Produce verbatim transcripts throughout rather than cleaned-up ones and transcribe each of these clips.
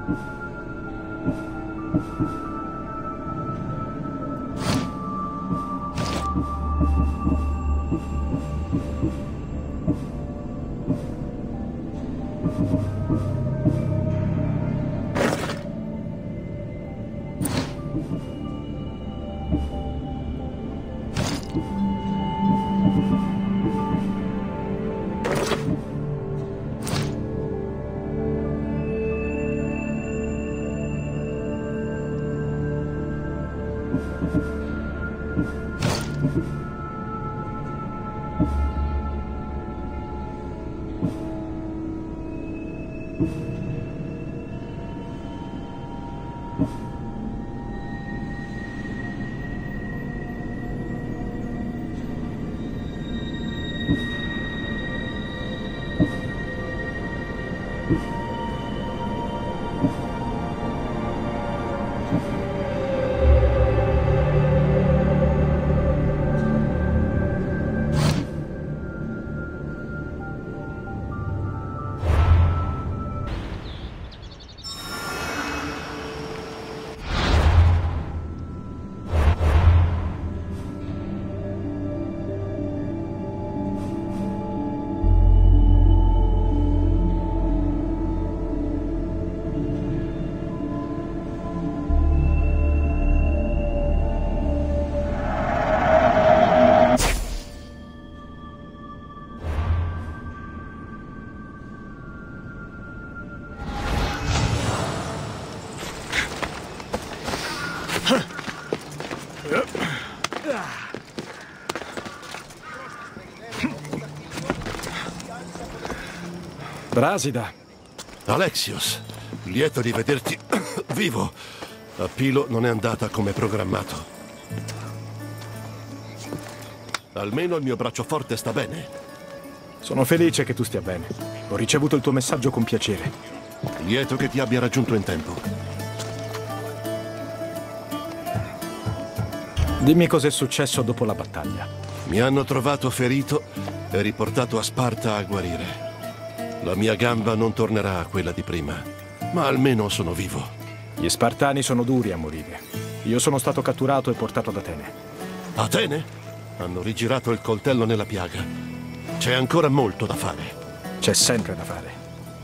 Brasida. Alexios, lieto di vederti vivo. A Pilo non è andata come programmato. Almeno il mio braccio forte sta bene. Sono felice che tu stia bene. Ho ricevuto il tuo messaggio con piacere. Lieto che ti abbia raggiunto in tempo. Dimmi cos'è successo dopo la battaglia. Mi hanno trovato ferito e riportato a Sparta a guarire. La mia gamba non tornerà a quella di prima, ma almeno sono vivo. Gli spartani sono duri a morire. Io sono stato catturato e portato ad Atene. Atene? Hanno rigirato il coltello nella piaga. C'è ancora molto da fare. C'è sempre da fare.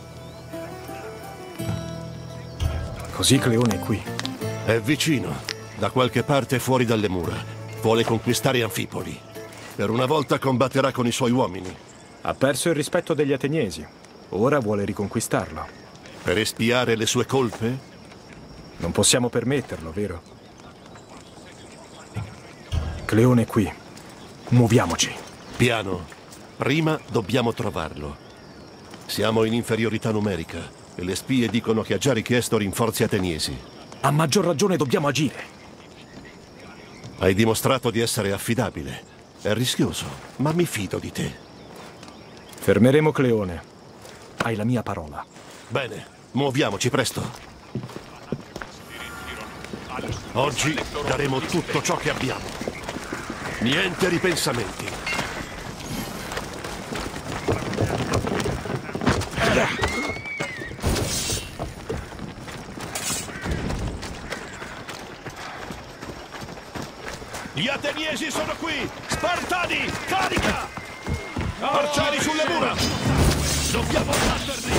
Così Cleone è qui. È vicino, da qualche parte fuori dalle mura. Vuole conquistare Anfipoli. Per una volta combatterà con i suoi uomini. Ha perso il rispetto degli ateniesi. Ora vuole riconquistarlo. Per espiare le sue colpe? Non possiamo permetterlo, vero? Cleone è qui. Muoviamoci. Piano. Prima dobbiamo trovarlo. Siamo in inferiorità numerica e le spie dicono che ha già richiesto rinforzi ateniesi. A maggior ragione dobbiamo agire. Hai dimostrato di essere affidabile. È rischioso, ma mi fido di te. Fermeremo Cleone. Hai la mia parola. Bene, muoviamoci presto. Oggi daremo tutto ciò che abbiamo. Niente ripensamenti. Gli ateniesi sono qui! Spartani, carica! Arcieri sulle mura! Dobbiamo batterli!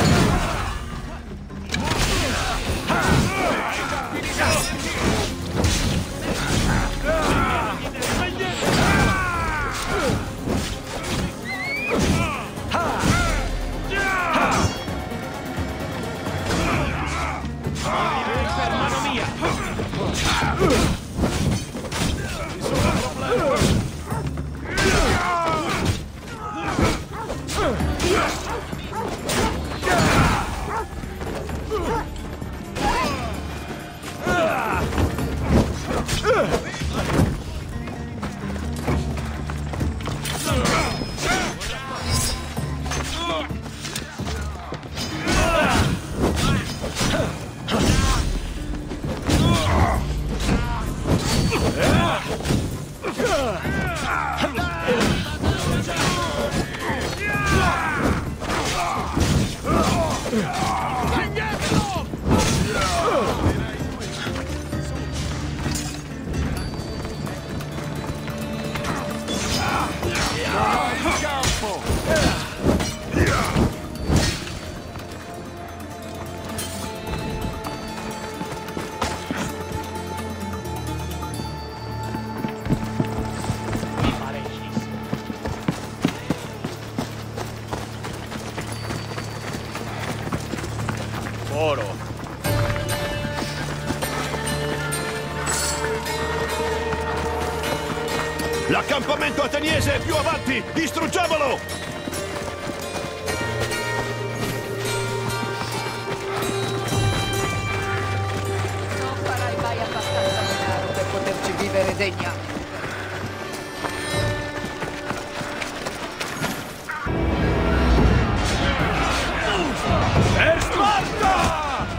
Per mano mia! L'accampamento ateniese è più avanti! Distruggiamolo! Non farai mai abbastanza denaro per poterci vivere degnamente. Per Sparta!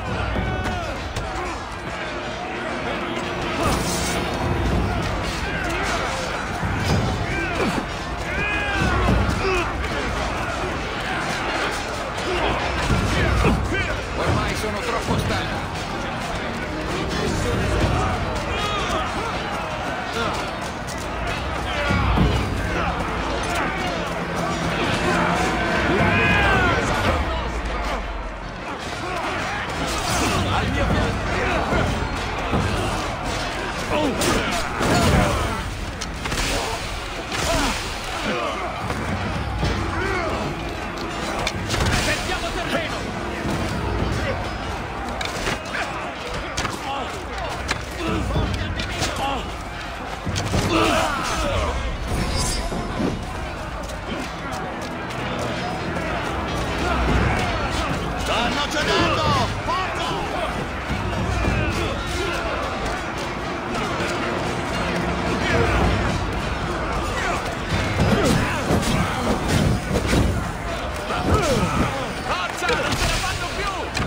Ormai sono troppo stanco. Al mio fianco. Mettiamo terreno. Stanno cedendo! Forza! Non ce la fanno più!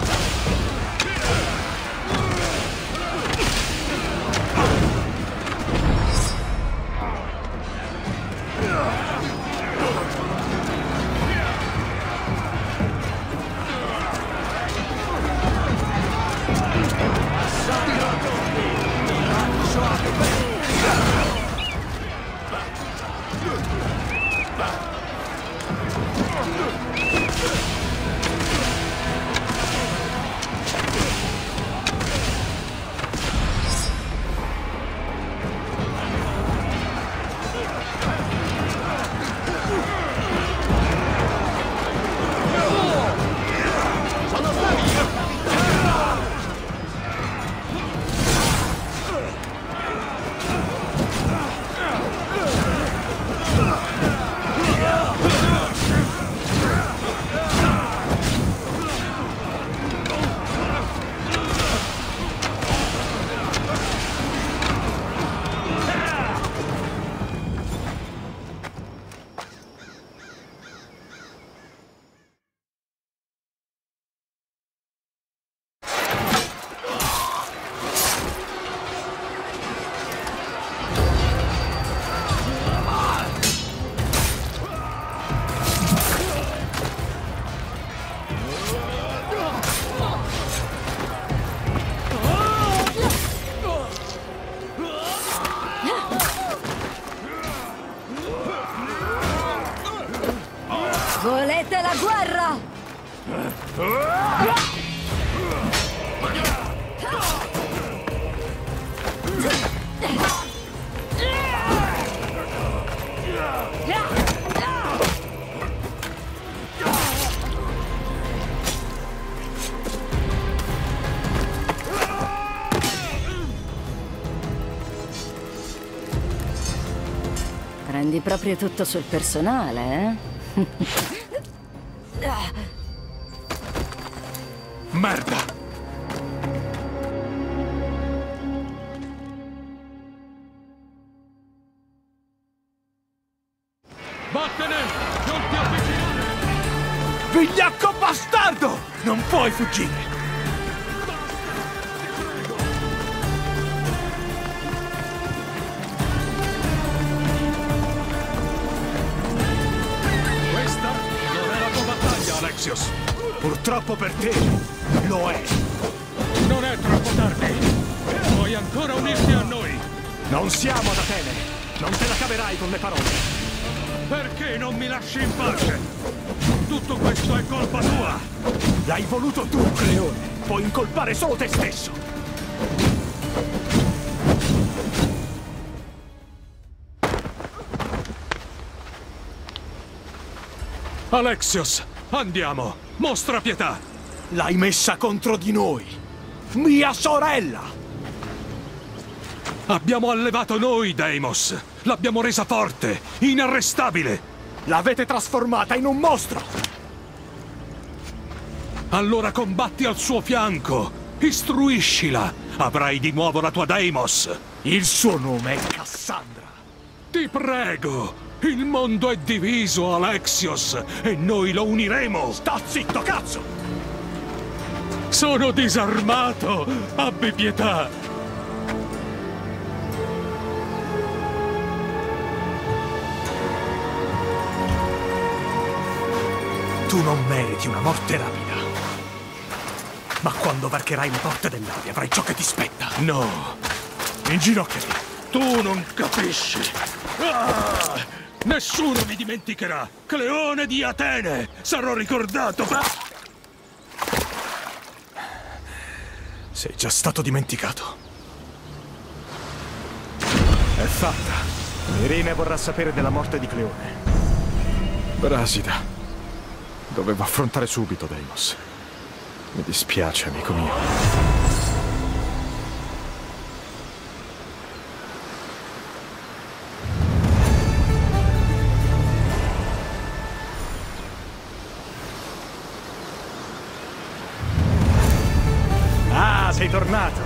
Volete la guerra? Prendi proprio tutto sul personale, eh? Merda! Vattene! Non ti avvicinare! Vigliacco bastardo! Non puoi fuggire! Questa non è la tua battaglia, Alexios! Purtroppo per te, lo è. Non è troppo tardi. Puoi ancora unirti a noi. Non siamo ad Atene. Non te la caverai con le parole. Perché non mi lasci in pace? Tutto questo è colpa tua. L'hai voluto tu, Cleone. Puoi incolpare solo te stesso. Alexios, andiamo. Mostra pietà. L'hai messa contro di noi. Mia sorella! Abbiamo allevato noi, Deimos. L'abbiamo resa forte, inarrestabile. L'avete trasformata in un mostro! Allora combatti al suo fianco. Istruiscila. Avrai di nuovo la tua Deimos. Il suo nome è Cassandra. Ti prego. Il mondo è diviso, Alexios, e noi lo uniremo. Sta zitto, cazzo! Sono disarmato. Abbi pietà. Tu non meriti una morte rapida. Ma quando varcherai le porte dell'Aria avrai ciò che ti spetta. No. Inginocchiati. Tu non capisci. Ah! Nessuno mi dimenticherà. Cleone di Atene. Sarò ricordato per... Sei già stato dimenticato. È fatta. Irene vorrà sapere della morte di Cleone. Brasida. Dovevo affrontare subito Deimos. Mi dispiace, amico mio. Ah, sei tornato!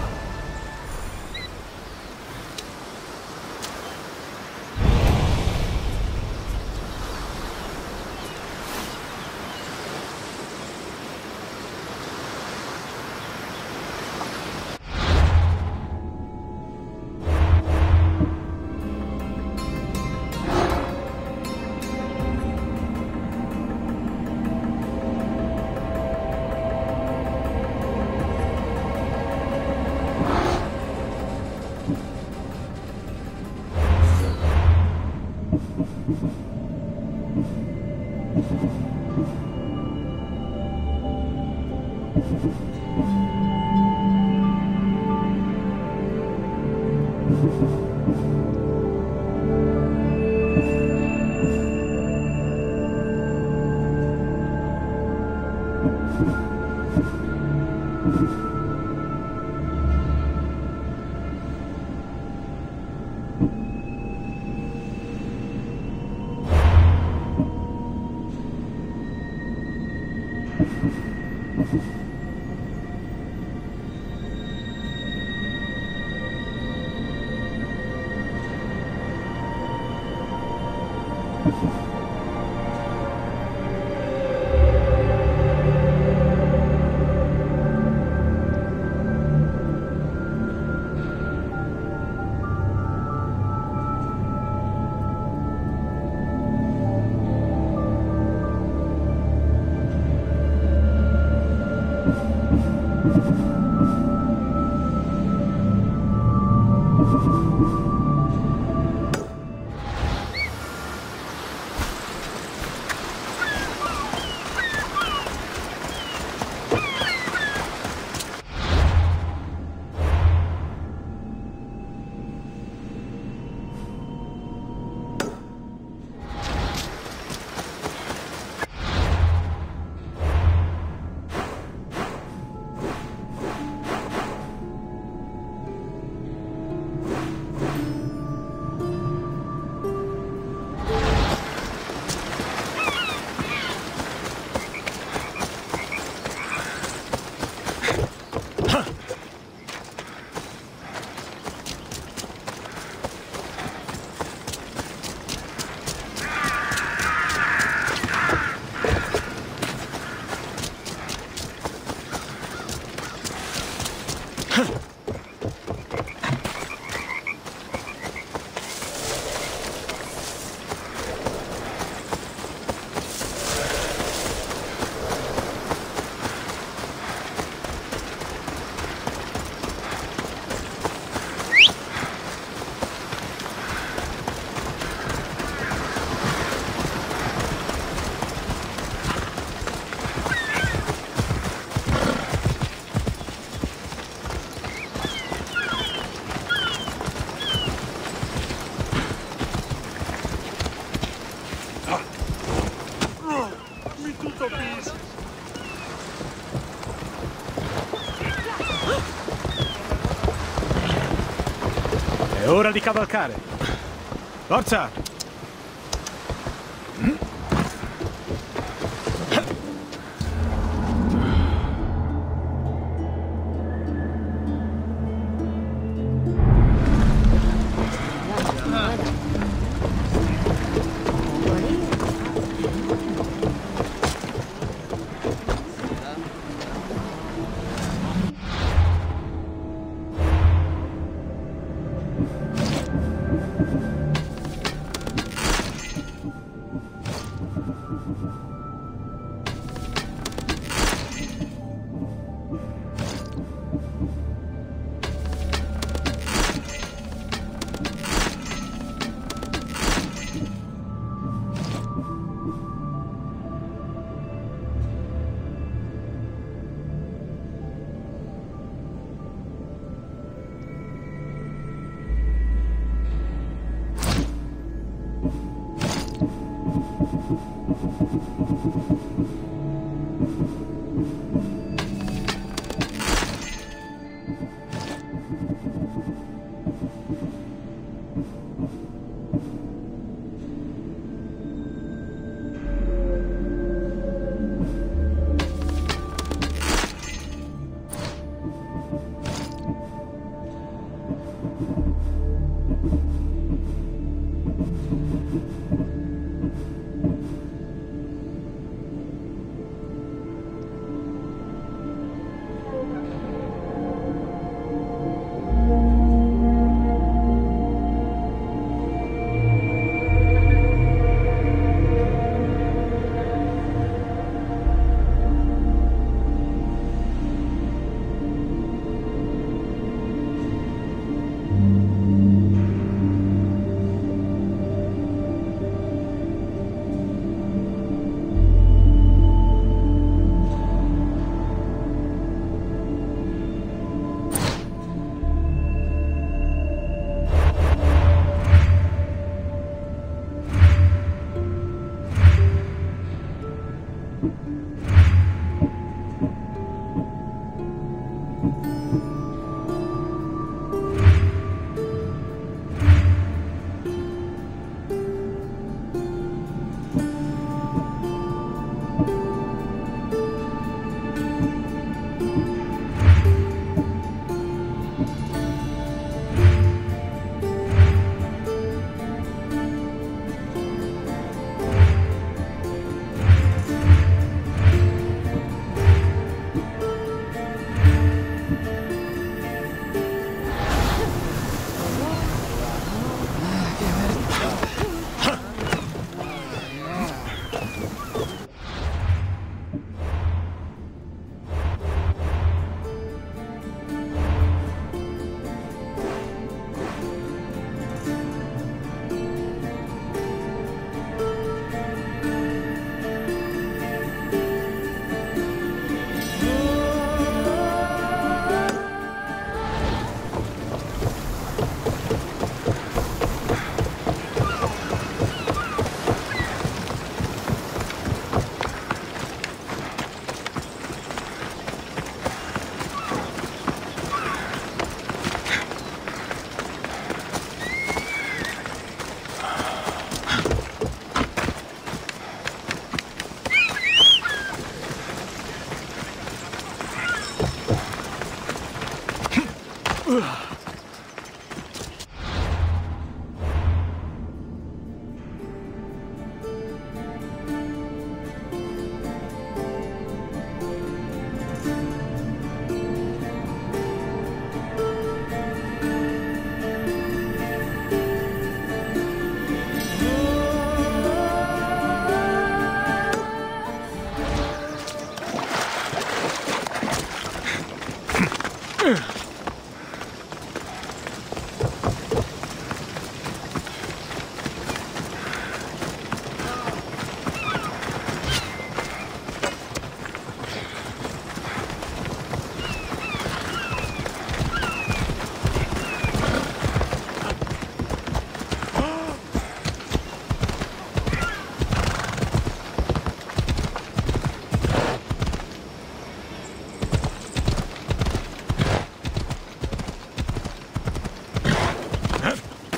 È ora di cavalcare. Forza!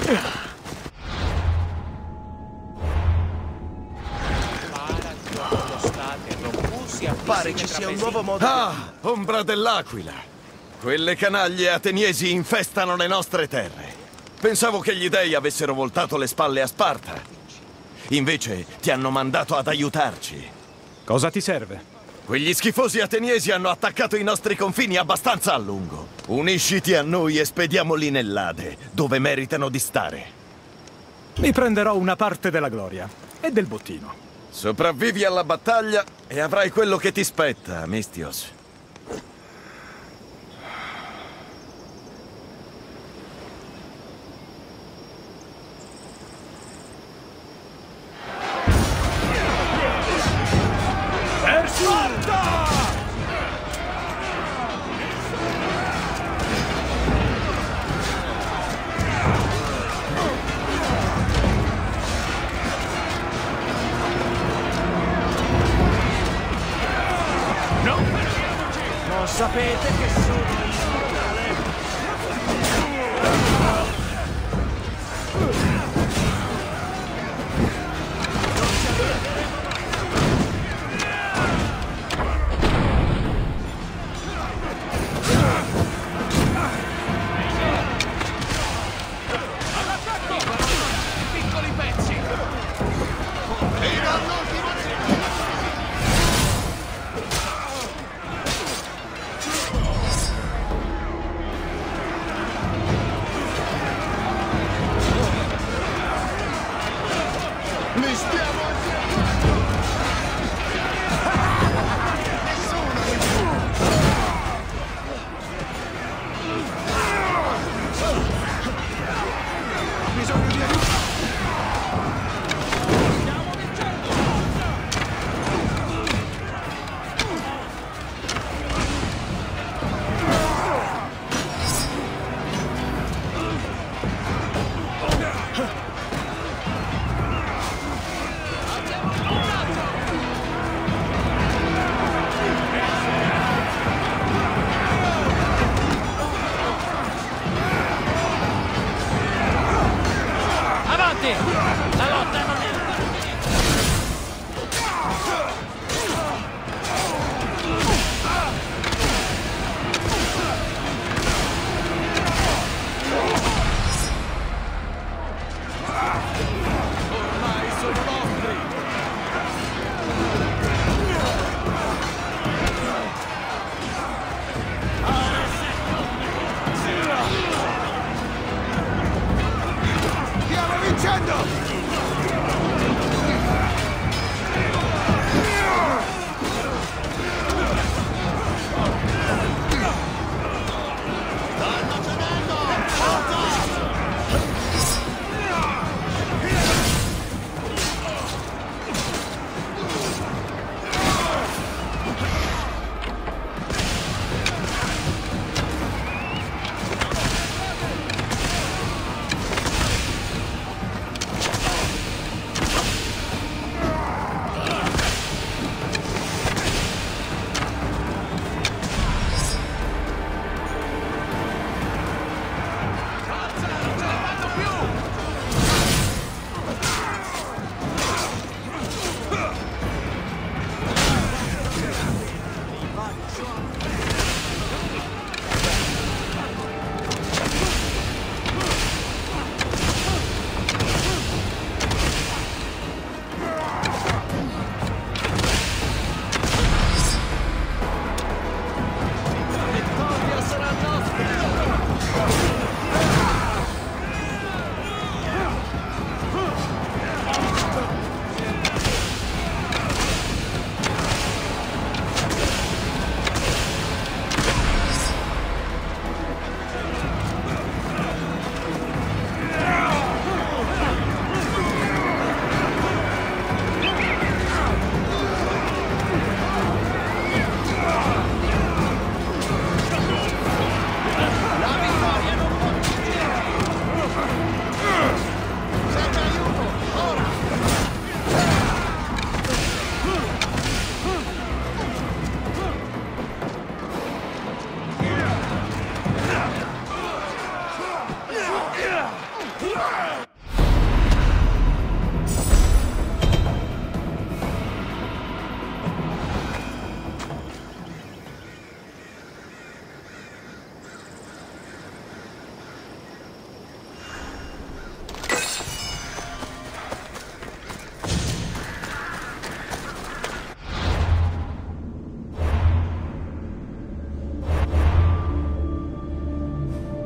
Pare ci sia un nuovo modo. Ah, ombra dell'aquila! Quelle canaglie ateniesi infestano le nostre terre. Pensavo che gli dei avessero voltato le spalle a Sparta. Invece ti hanno mandato ad aiutarci. Cosa ti serve? Quegli schifosi ateniesi hanno attaccato i nostri confini abbastanza a lungo. Unisciti a noi e spediamoli nell'Ade, dove meritano di stare. Mi prenderò una parte della gloria e del bottino. Sopravvivi alla battaglia e avrai quello che ti spetta, Mistios. Sapete che sono immortale? All'attacco! Piccoli pezzi! Fino all'ultimo!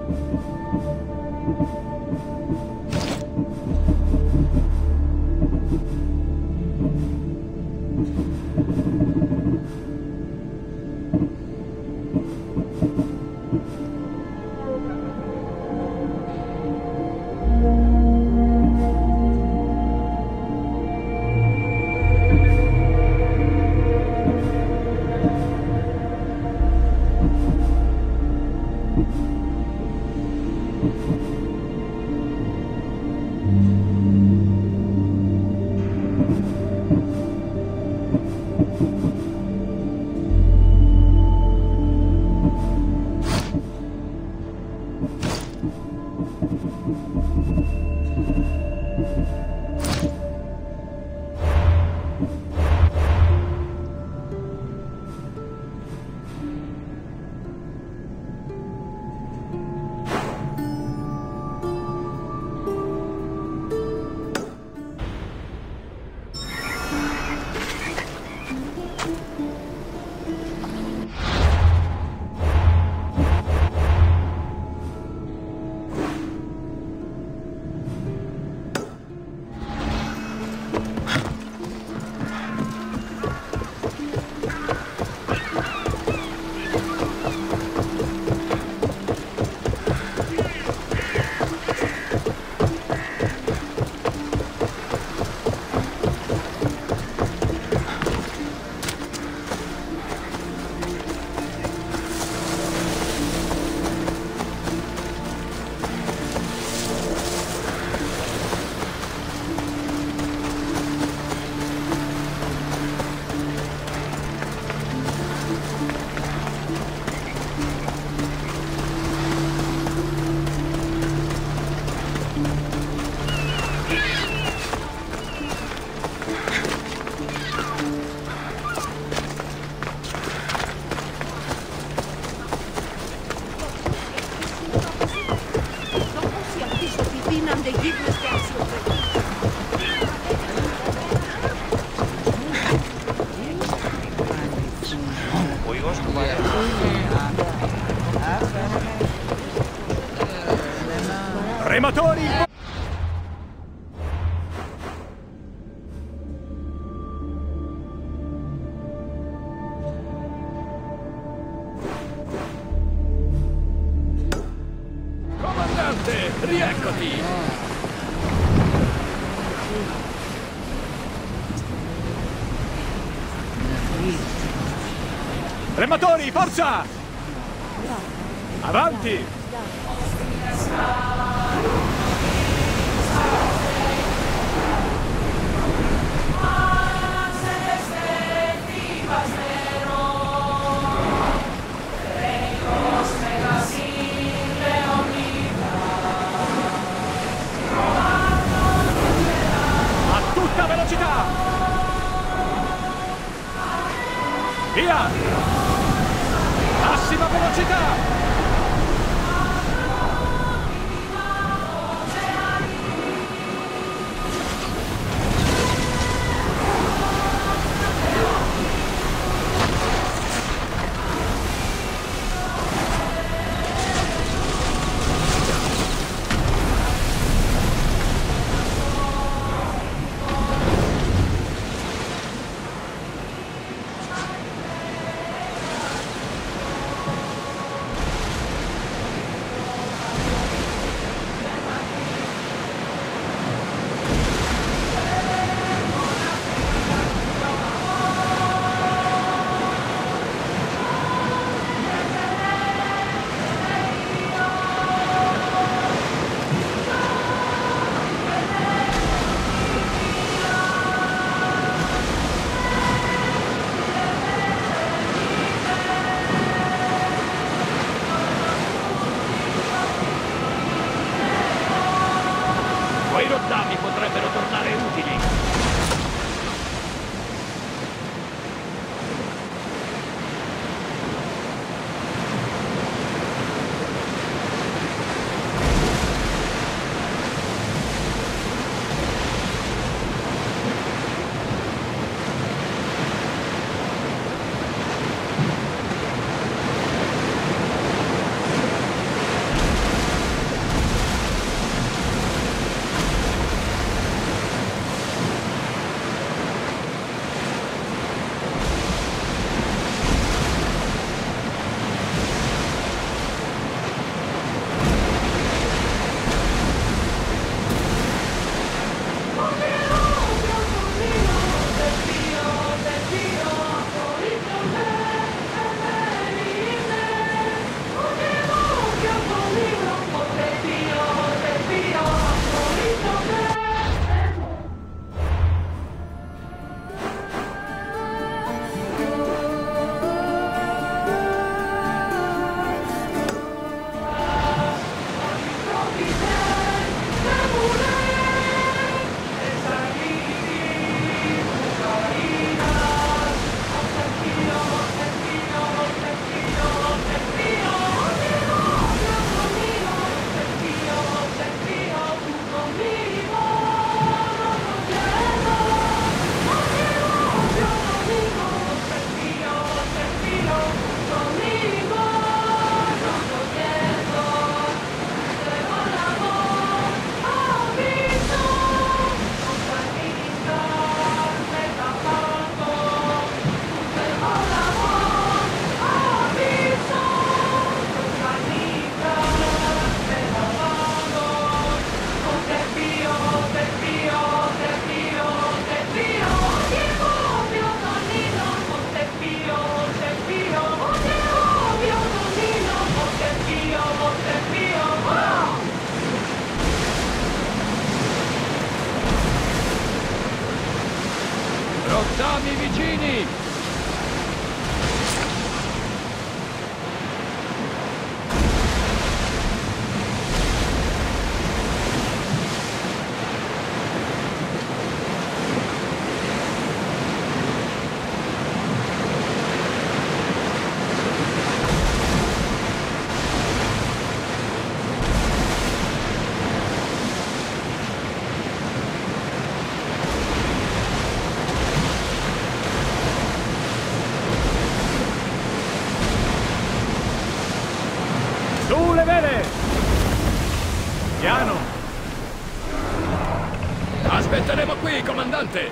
Rematori! Comandante, rieccoti! Rematori, forza! Avanti! A tutta velocità! Via! Massima velocità! Avanti! Su le vele! Piano! Aspetteremo qui, comandante!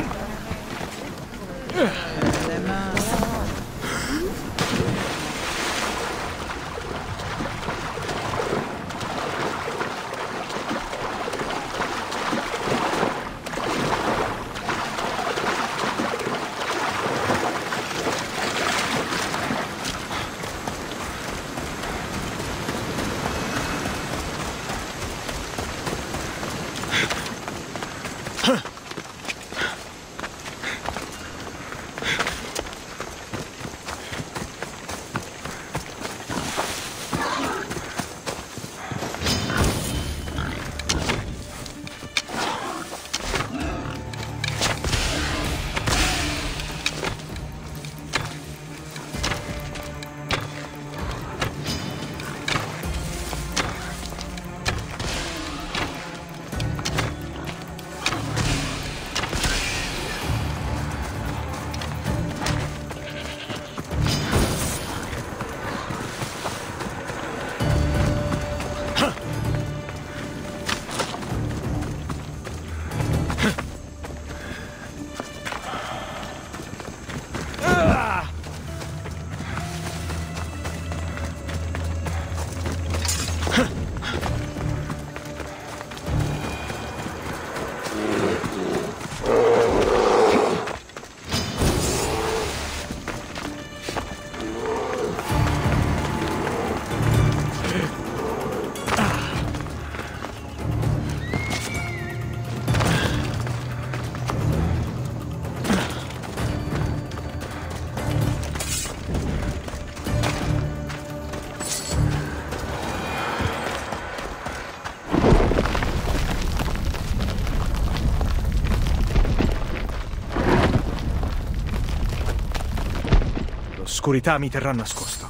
L'oscurità mi terrà nascosto.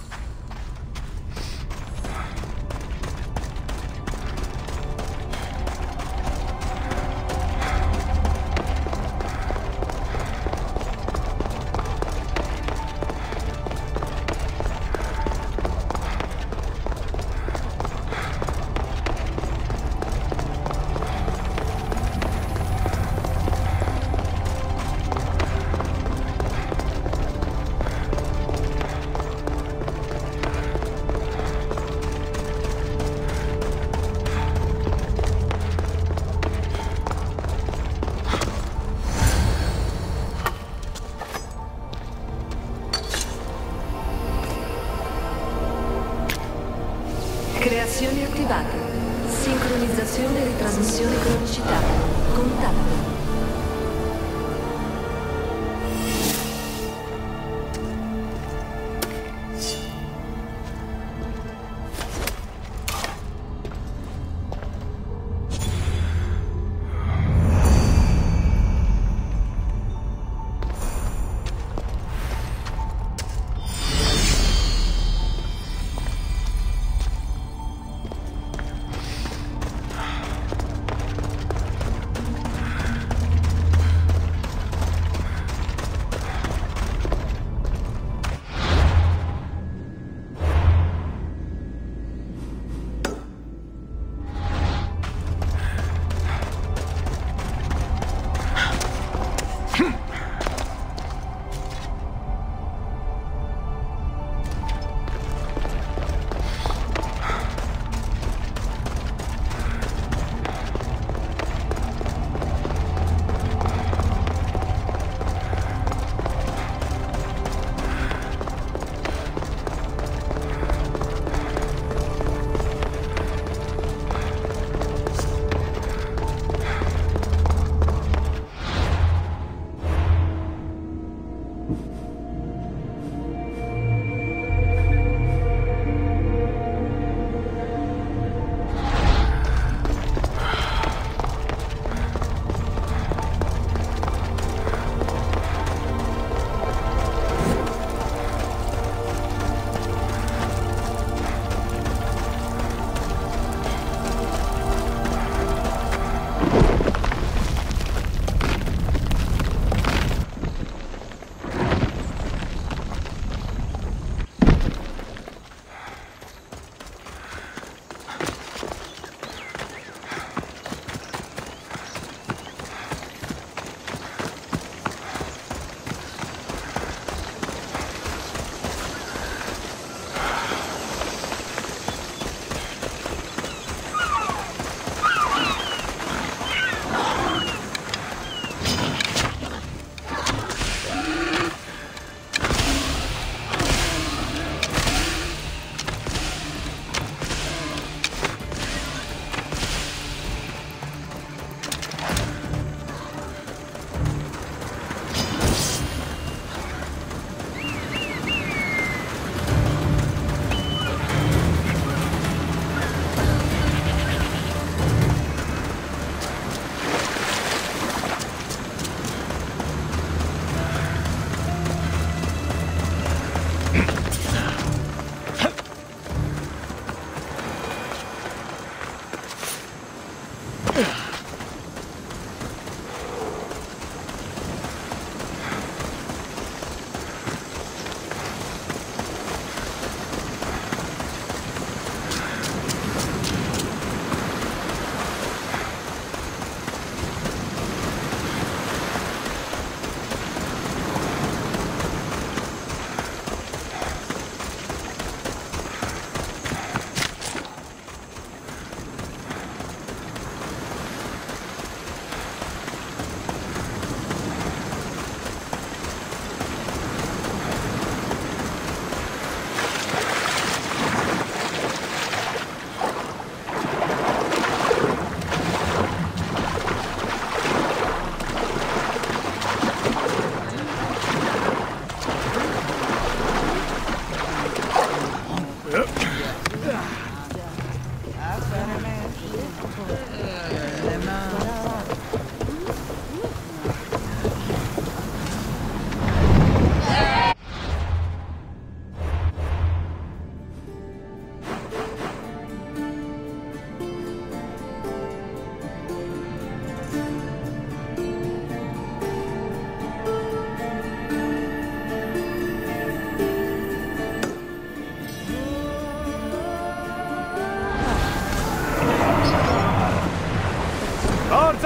Creazione attivata. Sincronizzazione e ritrasmissione cronicità. Contatto.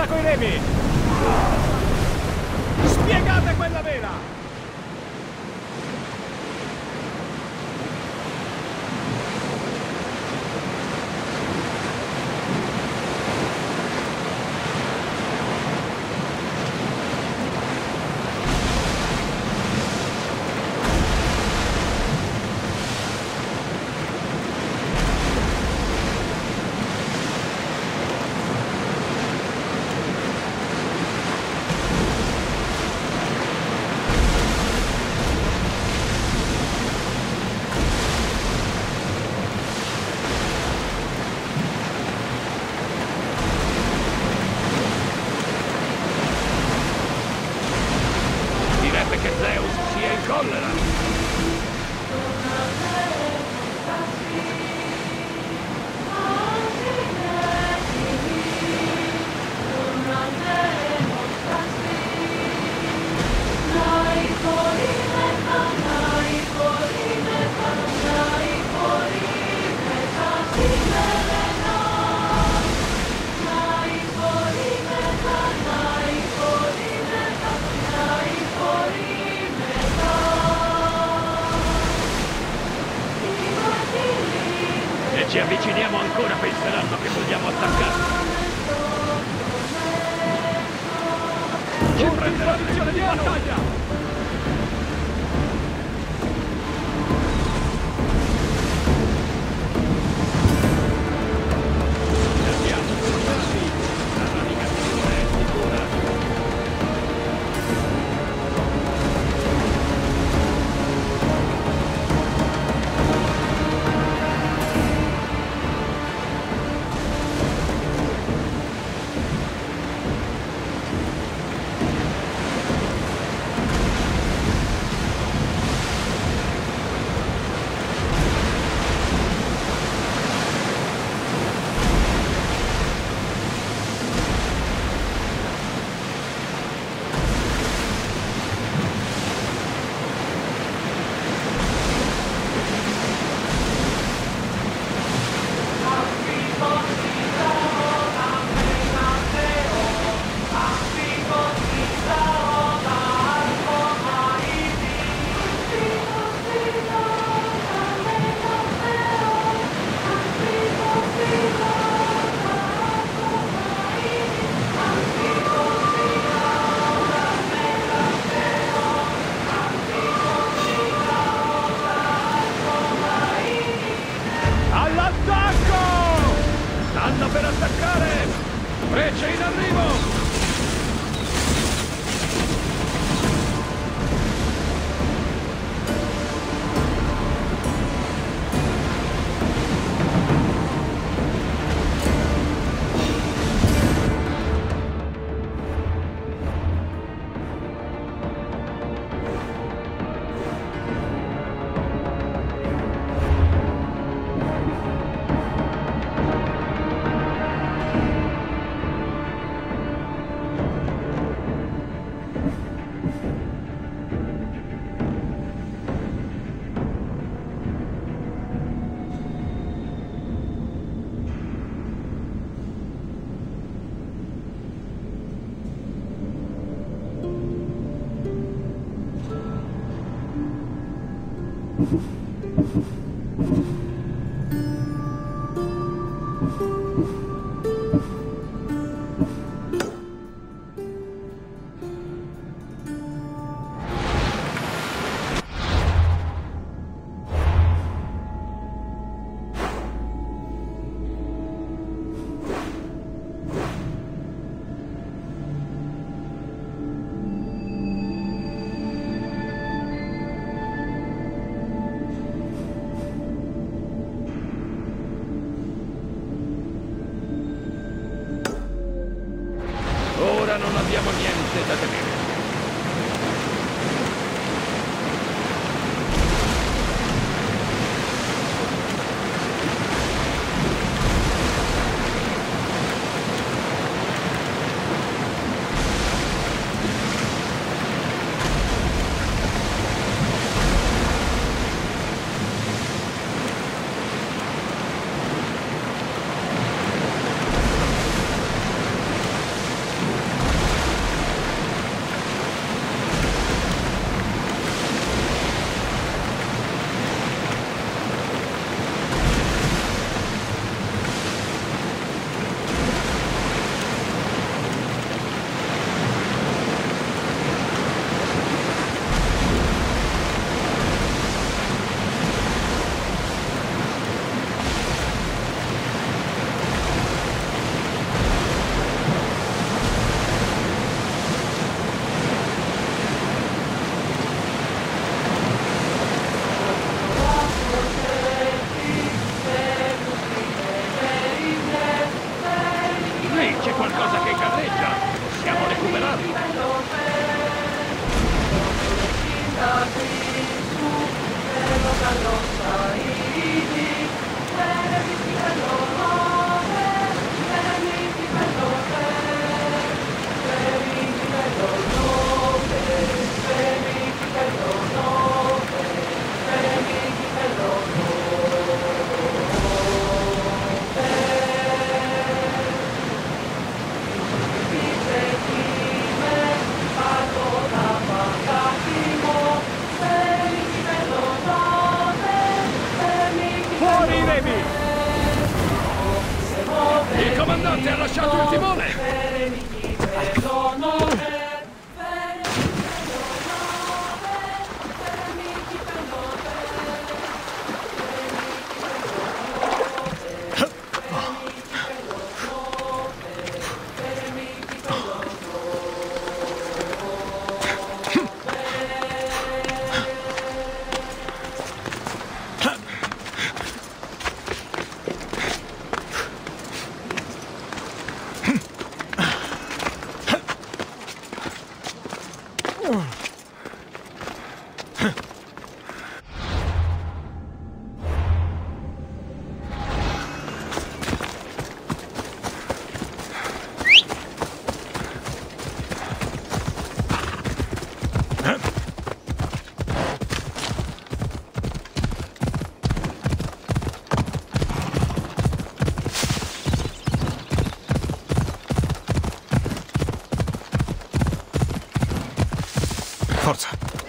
Forza coi remi! Spiegate quella vela! Ci avviciniamo ancora, penseranno che vogliamo attaccare. Ci prenderà posizione di battaglia! Per attaccare! Frecce in arrivo! problemi! Il comandante ha lasciato il timone! Forza!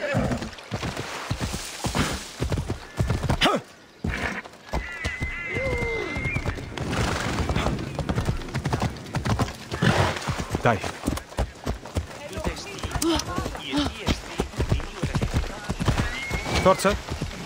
Dai. Forza!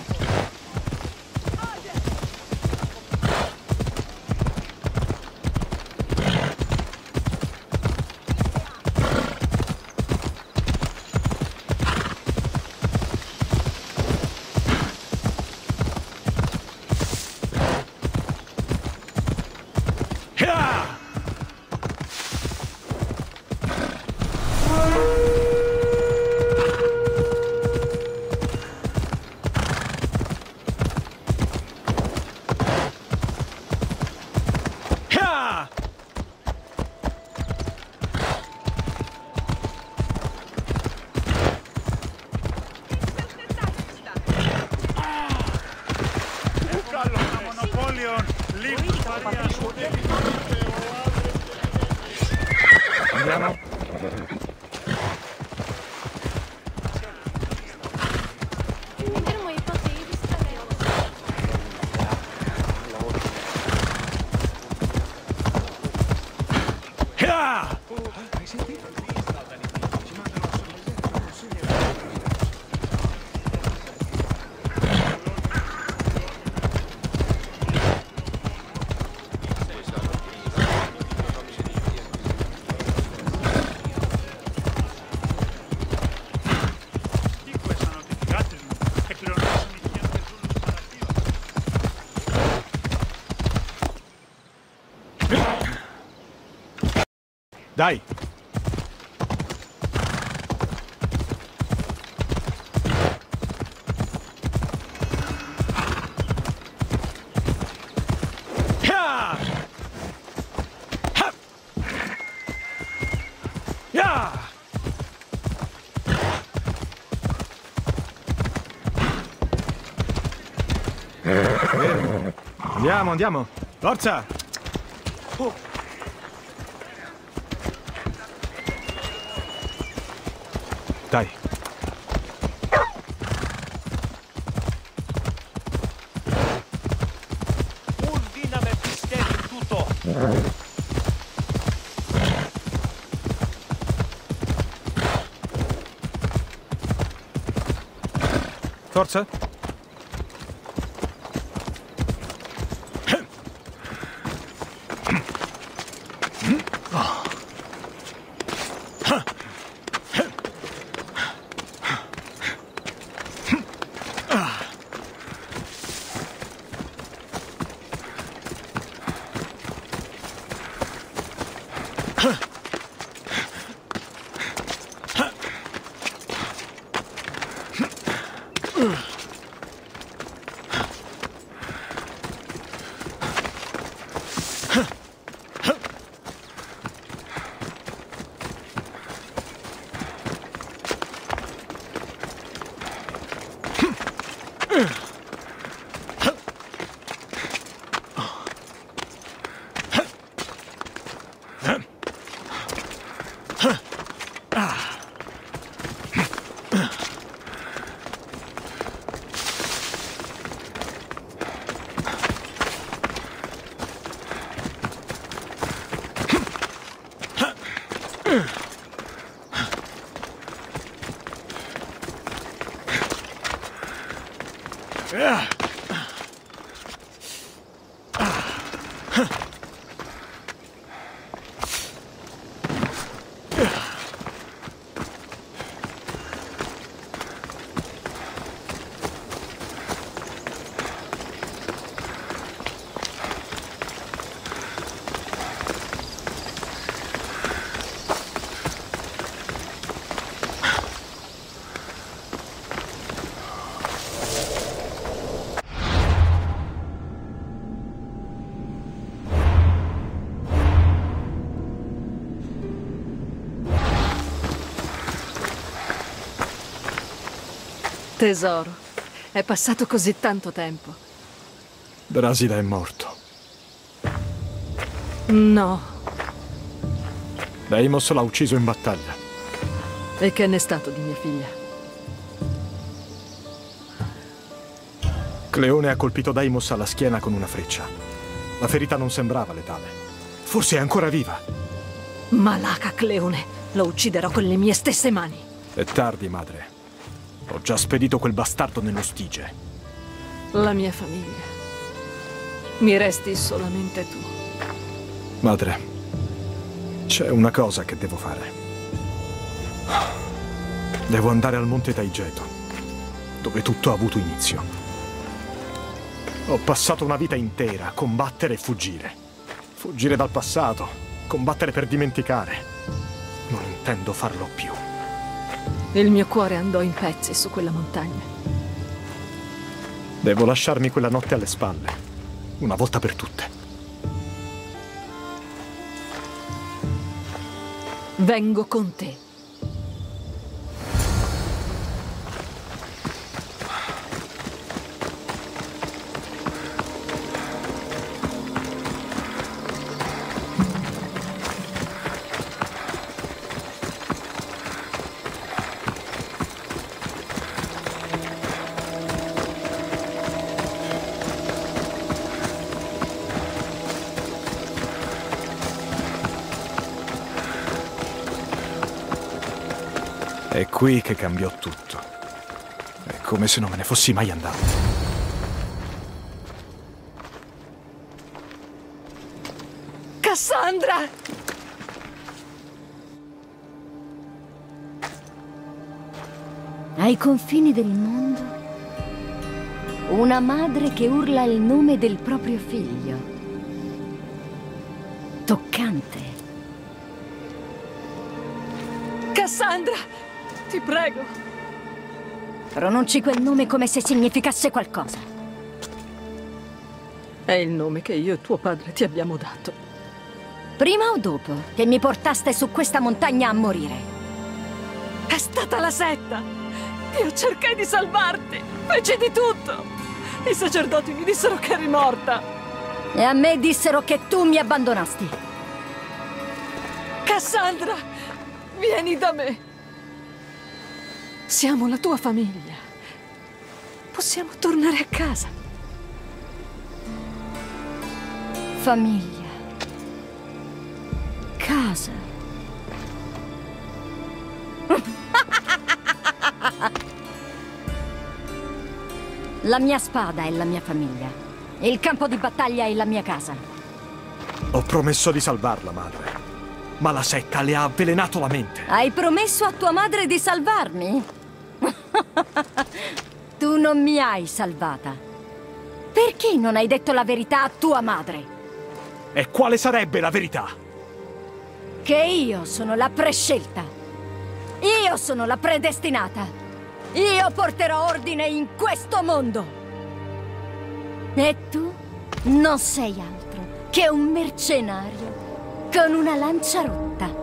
Andiamo. Dai! Andiamo, andiamo! Forza! Oh. Dai. Un diname pistello tutto. Forza. Tesoro, è passato così tanto tempo. Brasida è morto. No. Deimos l'ha ucciso in battaglia. E che ne è stato di mia figlia? Cleone ha colpito Deimos alla schiena con una freccia. La ferita non sembrava letale. Forse è ancora viva. Malaca Cleone, lo ucciderò con le mie stesse mani. È tardi, madre. Ho già spedito quel bastardo nello Stige. La mia famiglia. Mi resti solamente tu. Madre, c'è una cosa che devo fare. Devo andare al monte Taigeto, dove tutto ha avuto inizio. Ho passato una vita intera a combattere e fuggire. Fuggire dal passato, combattere per dimenticare. Non intendo farlo più. Il mio cuore andò in pezzi su quella montagna. Devo lasciarmi quella notte alle spalle, una volta per tutte. Vengo con te. È qui che cambiò tutto. È come se non me ne fossi mai andato. Cassandra! Ai confini del mondo, una madre che urla il nome del proprio figlio. Toccante. Cassandra! Ti prego. Pronunci quel nome come se significasse qualcosa. È il nome che io e tuo padre ti abbiamo dato. Prima o dopo che mi portaste su questa montagna a morire? È stata la setta! Io cercai di salvarti! Feci di tutto! I sacerdoti mi dissero che eri morta! E a me dissero che tu mi abbandonasti. Cassandra! Vieni da me! Siamo la tua famiglia. Possiamo tornare a casa. Famiglia. Casa. La mia spada è la mia famiglia. Il campo di battaglia è la mia casa. Ho promesso di salvarla, madre. Ma la setta le ha avvelenato la mente. Hai promesso a tua madre di salvarmi? Tu non mi hai salvata. Perché non hai detto la verità a tua madre? E quale sarebbe la verità? Che io sono la prescelta. Io sono la predestinata. Io porterò ordine in questo mondo. E tu non sei altro che un mercenario con una lancia rotta.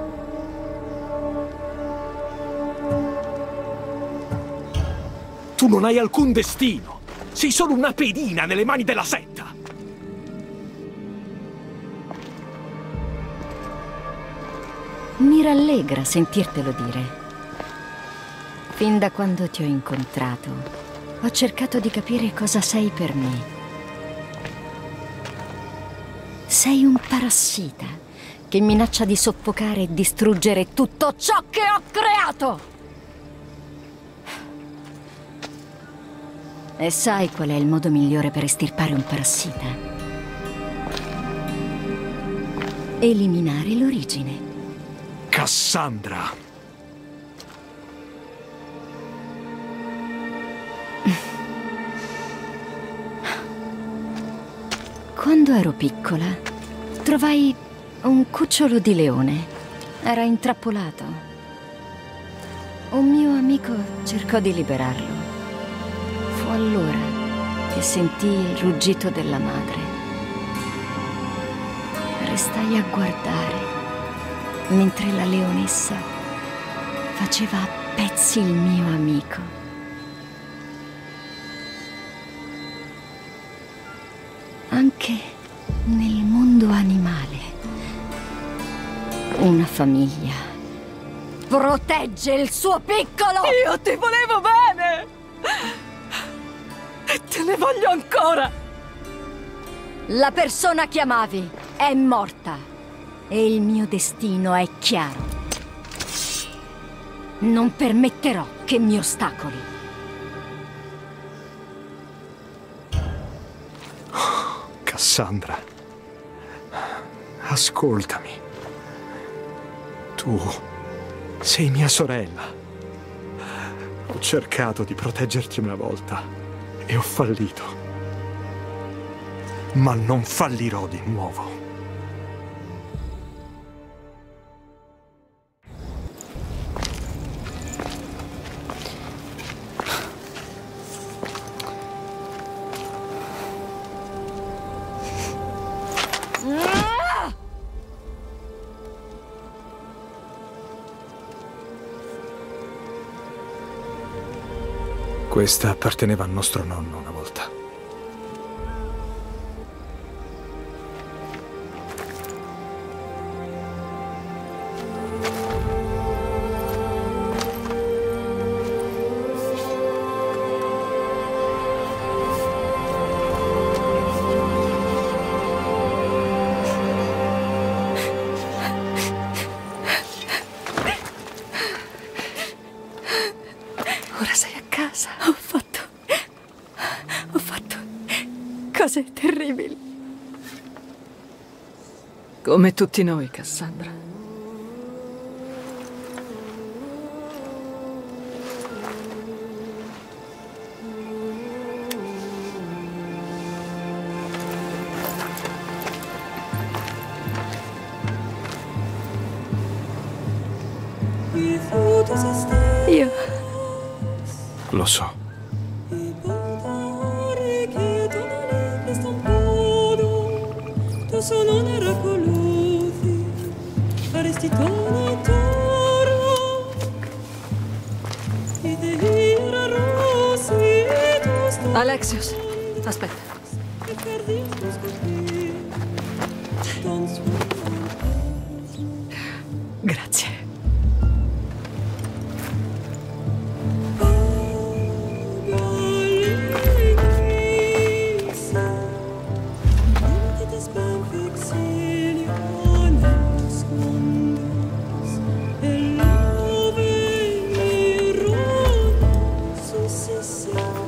Tu non hai alcun destino. Sei solo una pedina nelle mani della setta. Mi rallegra sentirtelo dire. Fin da quando ti ho incontrato, ho cercato di capire cosa sei per me. Sei un parassita che minaccia di soffocare e distruggere tutto ciò che ho creato! E sai qual è il modo migliore per estirpare un parassita? eliminare l'origine. Cassandra! Quando ero piccola, trovai un cucciolo di leone. Era intrappolato. Un mio amico cercò di liberarlo. Fu allora che sentii il ruggito della madre. Restai a guardare mentre la leonessa faceva a pezzi il mio amico. Anche nel mondo animale, una famiglia protegge il suo piccolo! Io ti volevo bene! E te ne voglio ancora! La persona che amavi è morta e il mio destino è chiaro. Non permetterò che mi ostacoli. Cassandra, ascoltami. Tu sei mia sorella. Ho cercato di proteggerti una volta e ho fallito. Ma non fallirò di nuovo. Questa apparteneva al nostro nonno una volta. Ora sei a casa. Ho fatto... Ho fatto... cose terribili. Come tutti noi, Cassandra. Io... Lo so. Alexios, aspetta. Grazie. Sì, sì.